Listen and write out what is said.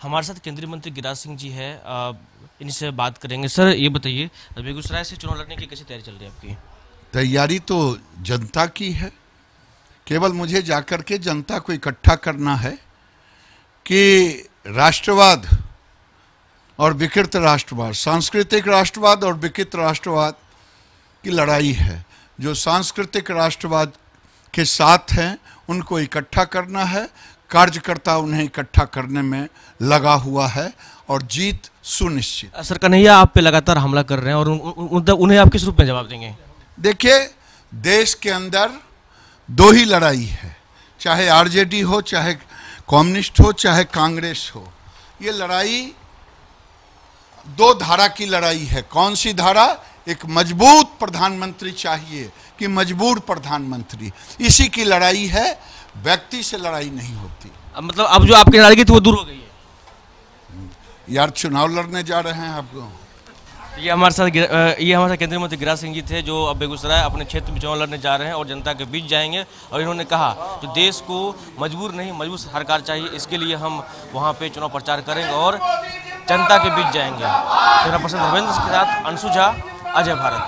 हमारे साथ केंद्रीय मंत्री गिरिराज सिंह जी है, इनसे बात करेंगे। सर ये बताइए, बेगूसराय से चुनाव लड़ने की कैसी तैयारी चल रही है आपकी? तैयारी तो जनता की है, केवल मुझे जाकर के जनता को इकट्ठा करना है कि राष्ट्रवाद और विकृत राष्ट्रवाद, सांस्कृतिक राष्ट्रवाद और विकृत राष्ट्रवाद की लड़ाई है। जो सांस्कृतिक राष्ट्रवाद के साथ हैं उनको इकट्ठा करना है, कार्यकर्ता उन्हें इकट्ठा करने में लगा हुआ है और जीत सुनिश्चित। सर कन्हैया आप पे लगातार हमला कर रहे हैं और उन्हें आप किस रूप में जवाब देंगे? देखिए, देश के अंदर दो ही लड़ाई है, चाहे आरजेडी हो, चाहे कम्युनिस्ट हो, चाहे कांग्रेस हो। ये लड़ाई दो धारा की लड़ाई है। कौन सी धारा? एक मजबूत प्रधानमंत्री चाहिए कि मजबूर प्रधानमंत्री, इसी की लड़ाई है। व्यक्ति से लड़ाई नहीं होती। मतलब अब जो आपकी नाराजगी थी वो दूर हो गई है? यार, चुनाव लड़ने जा रहे हैं आपको। ये हमारे साथ केंद्रीय मंत्री गिरिराज सिंह जी थे, जो अब बेगूसराय अपने क्षेत्र में चुनाव लड़ने जा रहे हैं और जनता के बीच जाएंगे। और इन्होंने कहा कि देश को मजबूर नहीं, मजबूत सरकार चाहिए, इसके लिए हम वहाँ पे चुनाव प्रचार करेंगे और जनता के बीच जाएंगे। कैमरा पर्सन धर्मेंद्र के साथ अंशु झा, अजय भारत।